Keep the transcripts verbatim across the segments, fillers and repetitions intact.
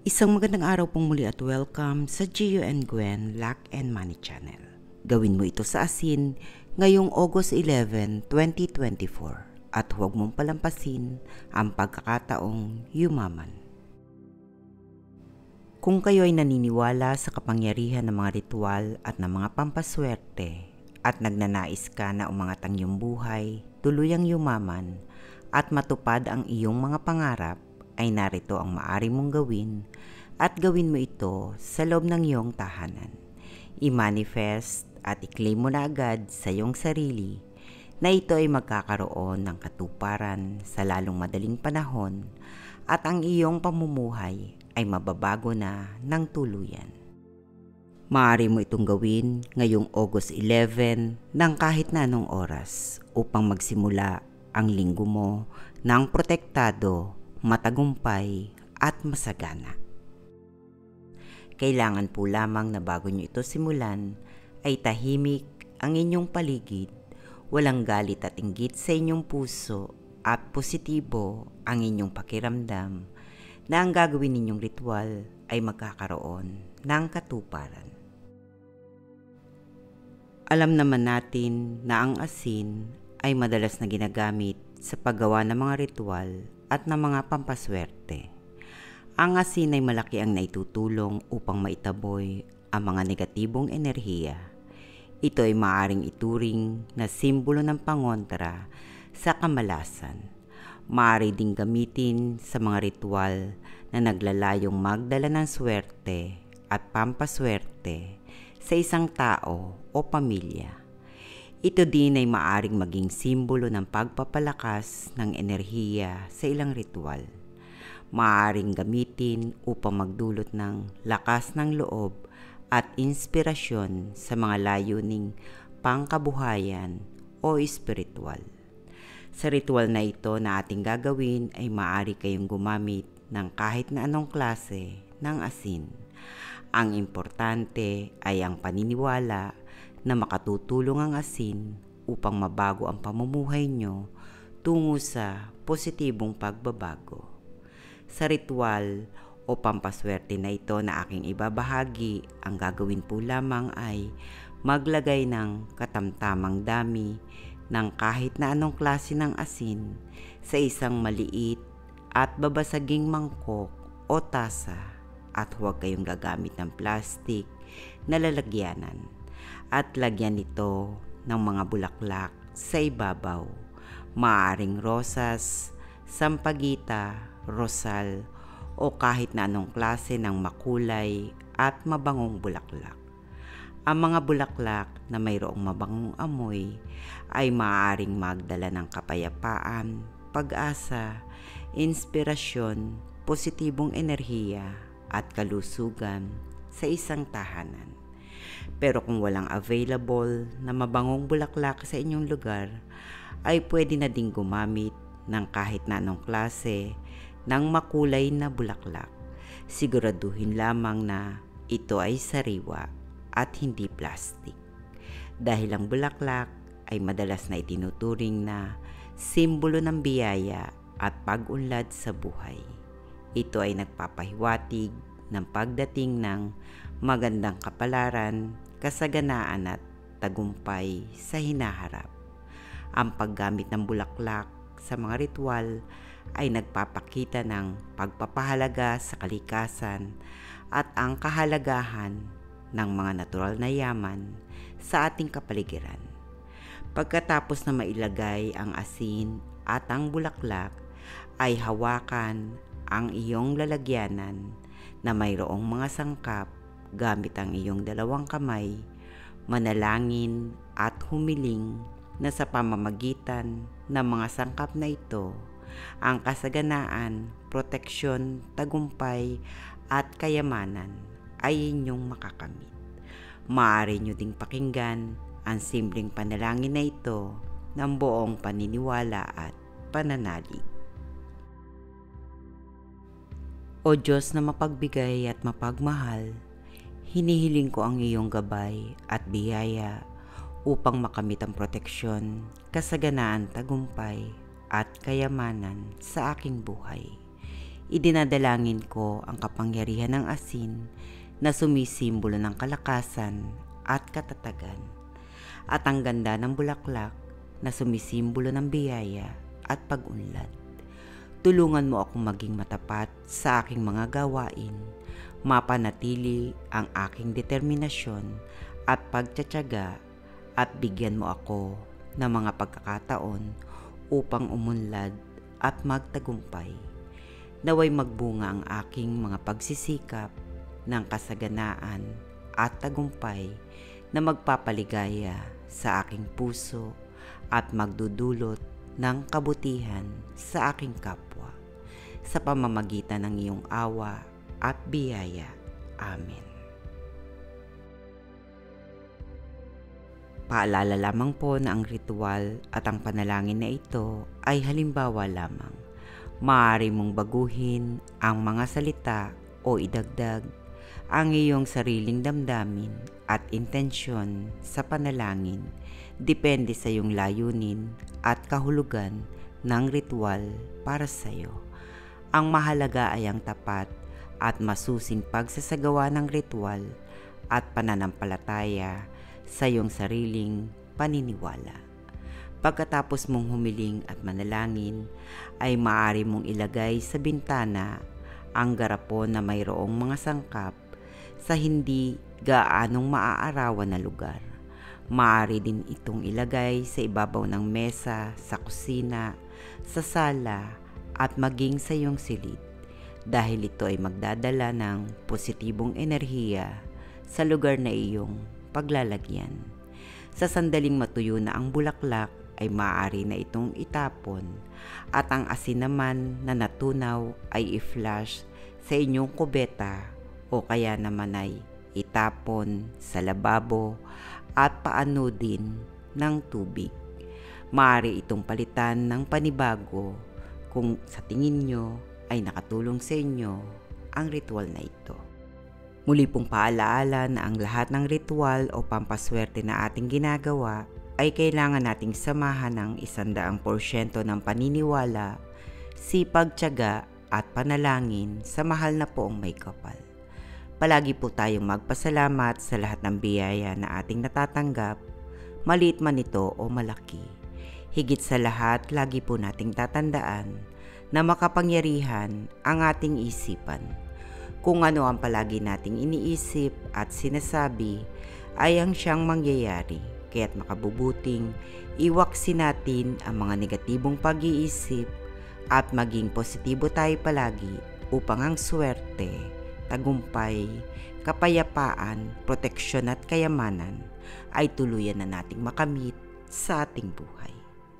Isang magandang araw pong muli at welcome sa Gio and Gwen Luck and Money Channel. Gawin mo ito sa asin ngayong August eleventh, twenty twenty-four at huwag mong palampasin ang pagkakataong yumaman. Kung kayo ay naniniwala sa kapangyarihan ng mga ritual at ng mga pampaswerte at nagnanais ka na umangat ang iyong buhay, tuluyang yumaman at matupad ang iyong mga pangarap, ay narito ang maaari mong gawin at gawin mo ito sa loob ng iyong tahanan. I-manifest at i-claim mo na agad sa iyong sarili na ito ay magkakaroon ng katuparan sa lalong madaling panahon at ang iyong pamumuhay ay mababago na ng tuluyan. Maaari mo itong gawin ngayong August eleventh ng kahit na anong oras upang magsimula ang linggo mo ng protektado, matagumpay at masagana. Kailangan po lamang na bago nyo ito simulan ay tahimik ang inyong paligid, walang galit at inggit sa inyong puso at positibo ang inyong pakiramdam na ang gagawin ninyong ritual ay magkakaroon ng katuparan. Alam naman natin na ang asin ay madalas na ginagamit sa paggawa ng mga ritual at ng mga pampaswerte. Ang asin ay malaki ang naitutulong upang maitaboy ang mga negatibong enerhiya. Ito ay maaaring ituring na simbolo ng pangontra sa kamalasan. Maaari ding gamitin sa mga ritual na naglalayong magdala ng swerte at pampaswerte sa isang tao o pamilya. Ito din ay maaaring maging simbolo ng pagpapalakas ng enerhiya sa ilang ritual. Maaaring gamitin upang magdulot ng lakas ng loob at inspirasyon sa mga layuning pangkabuhayan o espiritual. Sa ritual na ito na ating gagawin ay maaari kayong gumamit ng kahit na anong klase ng asin. Ang importante ay ang paniniwala na makatutulong ang asin upang mabago ang pamumuhay nyo tungo sa positibong pagbabago. Sa ritual o pampaswerte na ito na aking ibabahagi, ang gagawin po lamang ay maglagay ng katamtamang dami ng kahit na anong klase ng asin sa isang maliit at babasaging mangkok o tasa, at huwag kayong gagamit ng plastic na lalagyanan. At lagyan ito ng mga bulaklak sa ibabaw. Maaring rosas, sampagita, rosal o kahit na anong klase ng makulay at mabangong bulaklak. Ang mga bulaklak na mayroong mabangong amoy ay maaaring magdala ng kapayapaan, pag-asa, inspirasyon, positibong enerhiya at kalusugan sa isang tahanan. Pero kung walang available na mabangong bulaklak sa inyong lugar, ay pwede na ding gumamit ng kahit na anong klase ng makulay na bulaklak. Siguraduhin lamang na ito ay sariwa at hindi plastic. Dahil ang bulaklak ay madalas na itinuturing na simbolo ng biyaya at pag-unlad sa buhay. Ito ay nagpapahiwatig ng pagdating ng magandang kapalaran, kasaganaan at tagumpay sa hinaharap. Ang paggamit ng bulaklak sa mga ritual ay nagpapakita ng pagpapahalaga sa kalikasan at ang kahalagahan ng mga natural na yaman sa ating kapaligiran. Pagkatapos na mailagay ang asin at ang bulaklak, ay hawakan ang iyong lalagyanan na mayroong mga sangkap gamit ang iyong dalawang kamay, manalangin at humiling na sa pamamagitan ng mga sangkap na ito, ang kasaganaan, proteksyon, tagumpay at kayamanan ay inyong makakamit. Maaari nyo ding pakinggan ang simpleng panalangin na ito ng buong paniniwala at pananalig. O Diyos na mapagbigay at mapagmahal, hinihiling ko ang iyong gabay at biyaya upang makamit ang proteksyon, kasaganaan, tagumpay at kayamanan sa aking buhay. Idinadalangin ko ang kapangyarihan ng asin na sumisimbolo ng kalakasan at katatagan, at ang ganda ng bulaklak na sumisimbolo ng biyaya at pag-unlad. Tulungan mo akong maging matapat sa aking mga gawain, mapanatili ang aking determinasyon at pagtsatsaga, at bigyan mo ako ng mga pagkakataon upang umunlad at magtagumpay. Naway magbunga ang aking mga pagsisikap ng kasaganaan at tagumpay na magpapaligaya sa aking puso at magdudulot ng kabutihan sa aking kapwa sa pamamagitan ng iyong awa at biyaya. Amen. Paalala lamang po na ang ritual at ang panalangin na ito ay halimbawa lamang. Maaari mong baguhin ang mga salita o idagdag ang iyong sariling damdamin at intensyon sa panalangin, depende sa iyong layunin at kahulugan ng ritual para sa iyo. Ang mahalaga ay ang tapat at masusing pagsasagawa ng ritual at pananampalataya sa iyong sariling paniniwala. Pagkatapos mong humiling at manalangin, ay maaari mong ilagay sa bintana ang garapon na mayroong mga sangkap sa hindi gaanong maaarawan na lugar. Maaari din itong ilagay sa ibabaw ng mesa, sa kusina, sa sala, at maging sa iyong silid, dahil ito ay magdadala ng positibong enerhiya sa lugar na iyong paglalagyan. Sa sandaling matuyo na ang bulaklak, ay maaari na itong itapon, at ang asin naman na natunaw ay i-flush sa inyong kubeta, o kaya naman ay itapon sa lababo at paanodin ng tubig. Maaari itong palitan ng panibago kung sa tingin nyo ay nakatulong sa inyo ang ritual na ito. Muli pong paalaala na ang lahat ng ritual o pampaswerte na ating ginagawa ay kailangan nating samahan ng isandaang porsyento ng paniniwala, sipag, tiyaga at panalangin sa mahal na poong may kapal. Palagi po tayong magpasalamat sa lahat ng biyaya na ating natatanggap, maliit man ito o malaki. Higit sa lahat, lagi po nating tatandaan na makapangyarihan ang ating isipan. Kung ano ang palagi nating iniisip at sinasabi ay ang siyang mangyayari. Kaya't makabubuting iwaksin natin ang mga negatibong pag-iisip at maging positibo tayo palagi upang ang swerte, tagumpay, kapayapaan, proteksyon at kayamanan ay tuluyan na nating makamit sa ating buhay.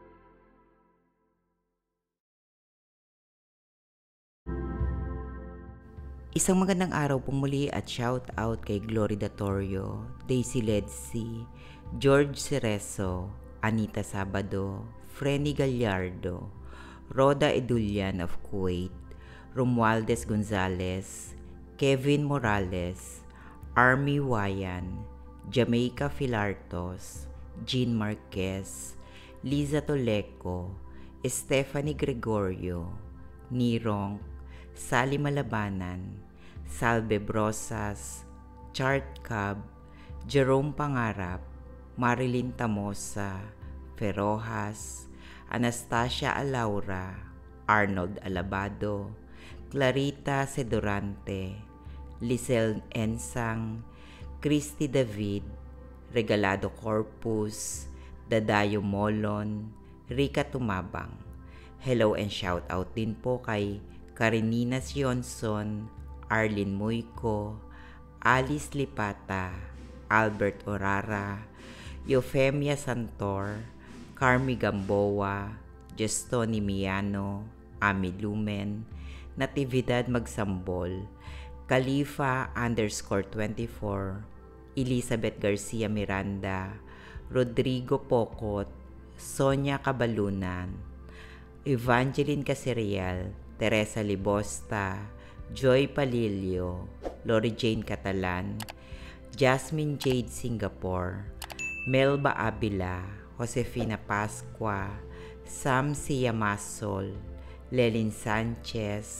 Isang magandang araw po muli at shout out kay Glory Datorio, Daisy Ledsi, George Cerezo, Anita Sabado, Frenny Gallardo, Roda Edulian of Kuwait, Romualdez Gonzalez, Kevin Morales, Army Wayan, Jamaica Filartos, Jean Marquez, Liza Toleco, Stephanie Gregorio, Nirong, Sally Malabanan, Salve Brosas, Chart Cab, Jerome Pangarap, Marilyn Tamosa, Ferrojas, Anastasia Alaura, Arnold Alabado, Clarita Sedorante, Lisel Ensang, Christy David, Regalado Corpus, Dadayo Molon, Rica Tumabang. Hello and shout out din po kay Karenina Sionson, Arlene Moico, Alice Lipata, Albert Orara, Eufemia Santor, Carmi Gamboa, Gestoni Miano, Ami Lumen, Natividad Magsambol, Khalifa underscore twenty-four, Elizabeth Garcia Miranda, Rodrigo Pocot, Sonia Cabalunan, Evangeline Caserial, Teresa Libosta, Joy Palilio, Lori Jane Catalan, Jasmine Jade Singapore, Melba Abila, Josefina Pascua, Sam Siamasol, Lelin Sanchez,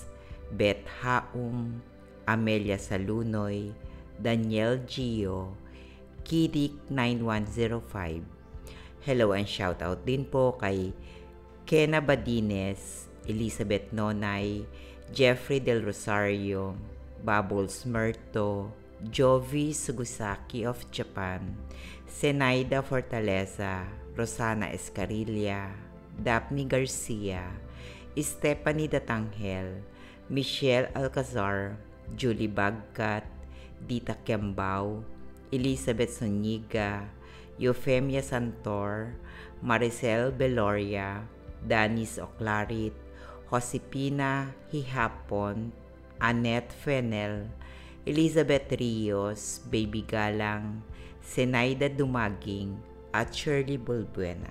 Beth Haum, Amelia Salunoy, Daniel Gio, Kidik nine one zero five. Hello and shoutout din po kay Kena Badines, Elizabeth Nonay, Jeffrey Del Rosario, Bubbles Merto, Jovi Sugusaki of Japan, Senaida Fortaleza, Rosana Escarilla, Daphne Garcia, Stephanie Datangel, Michelle Alcazar, Julie Bagkat, Dita Kiambao, Elizabeth Zuniga, Eufemia Santor, Maricel Beloria, Danis Oclarit, Josepina Hihapon, Annette Fennel, Elizabeth Rios, Baby Galang, Senaida Dumaging, at Shirley Bulbuena.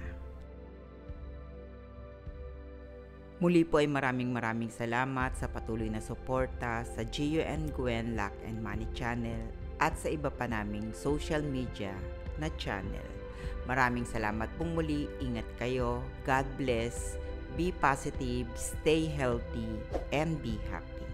Muli po ay maraming maraming salamat sa patuloy na suporta sa Gio and Gwen Luck and Money Channel at sa iba pa naming social media na channel. Maraming salamat pong muli. Ingat kayo. God bless. Be positive, stay healthy, and be happy.